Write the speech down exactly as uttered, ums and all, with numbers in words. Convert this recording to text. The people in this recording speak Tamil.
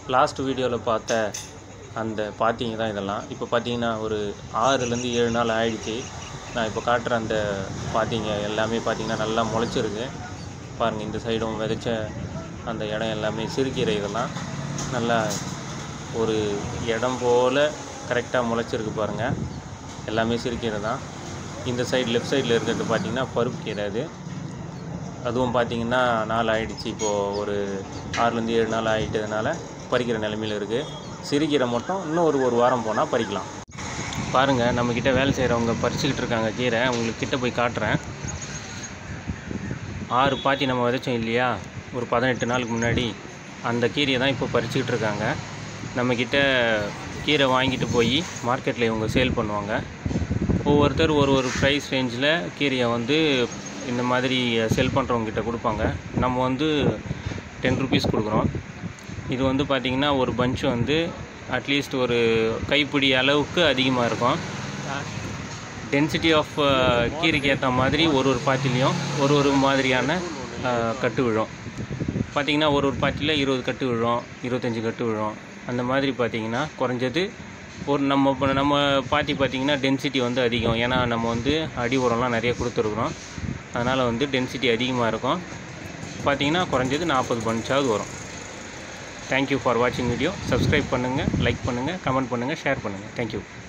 லாஸ்ட் வீடியோவில் பார்த்த அந்த பாத்திங்க தான் இதெல்லாம். இப்போ பார்த்தீங்கன்னா ஒரு ஆறுலேருந்து ஏழு நாள் ஆயிடுச்சு. நான் இப்போ காட்டுற அந்த பாத்திங்க எல்லாமே பார்த்திங்கன்னா நல்லா முளைச்சிருக்கு பாருங்கள். இந்த சைடும் விதைச்ச அந்த இடம் எல்லாமே சிறுகீரை இதெல்லாம் நல்லா ஒரு இடம் போல் கரெக்டாக முளைச்சிருக்கு பாருங்கள். எல்லாமே சிறுகீரை தான். இந்த சைடு லெஃப்ட் சைடில் இருக்கிறது பார்த்திங்கன்னா பருப்பு கீரை. அது அதுவும் பார்த்திங்கன்னா நாள் ஆகிடுச்சு. இப்போது ஒரு ஆறுலேருந்து ஏழு நாள் ஆகிட்டதுனால பறிக்கிற நிலைமையில் இருக்குது. சிறுகீரை மட்டும் இன்னும் ஒரு ஒரு வாரம் போனால் பறிக்கலாம். பாருங்கள், நம்மக்கிட்ட வேலை செய்கிறவங்க பறிச்சுக்கிட்டு இருக்காங்க கீரை. உங்களுக்கு கிட்ட போய் காட்டுறேன். ஆறு பாத்தி நம்ம விதைச்சோம் இல்லையா, ஒரு பதினெட்டு நாளுக்கு முன்னாடி. அந்த கீரையை தான் இப்போ பறிச்சுக்கிட்டு இருக்காங்க. நம்மக்கிட்ட கீரை வாங்கிட்டு போய் மார்க்கெட்டில் இவங்க சேல் பண்ணுவாங்க. ஒவ்வொருத்தர் ஒரு ஒரு ப்ரைஸ் ரேஞ்சில் கீரையை வந்து இந்த மாதிரி செல் பண்ணுறவங்ககிட்ட கொடுப்பாங்க. நம்ம வந்து டென் ருபீஸ் கொடுக்குறோம். இது வந்து பார்த்திங்கன்னா ஒரு பஞ்ச் வந்து அட்லீஸ்ட் ஒரு கைப்பிடி அளவுக்கு அதிகமாக இருக்கும். டென்சிட்டி ஆஃப் கீரைக்கு ஏற்ற மாதிரி ஒரு ஒரு பாத்திலையும் ஒரு ஒரு மாதிரியான கட்டு விழும். பார்த்திங்கன்னா ஒரு ஒரு பாத்தியில் இருபது கட்டு விழும், இருபத்தஞ்சி கட்டு விழும். அந்த மாதிரி பார்த்திங்கன்னா குறைஞ்சது ஒரு நம்ம இப்போ நம்ம பாத்தி பார்த்திங்கன்னா டென்சிட்டி வந்து அதிகம். ஏன்னா நம்ம வந்து அடி உரம்லாம் நிறைய கொடுத்துருக்குறோம். அதனால் வந்து டென்சிட்டி அதிகமாக இருக்கும். பார்த்திங்கன்னா குறைஞ்சது நாற்பது பஞ்சாவது வரும். தேங்க்யூ ஃபார் வாட்சிங் வீடியோ. சப்ஸ்கிரைப் பண்ணுங்கள், லைக் பண்ணுங்கள், கமெண்ட் பண்ணுங்கள், ஷேர் பண்ணுங்கள். தேங்க்யூ.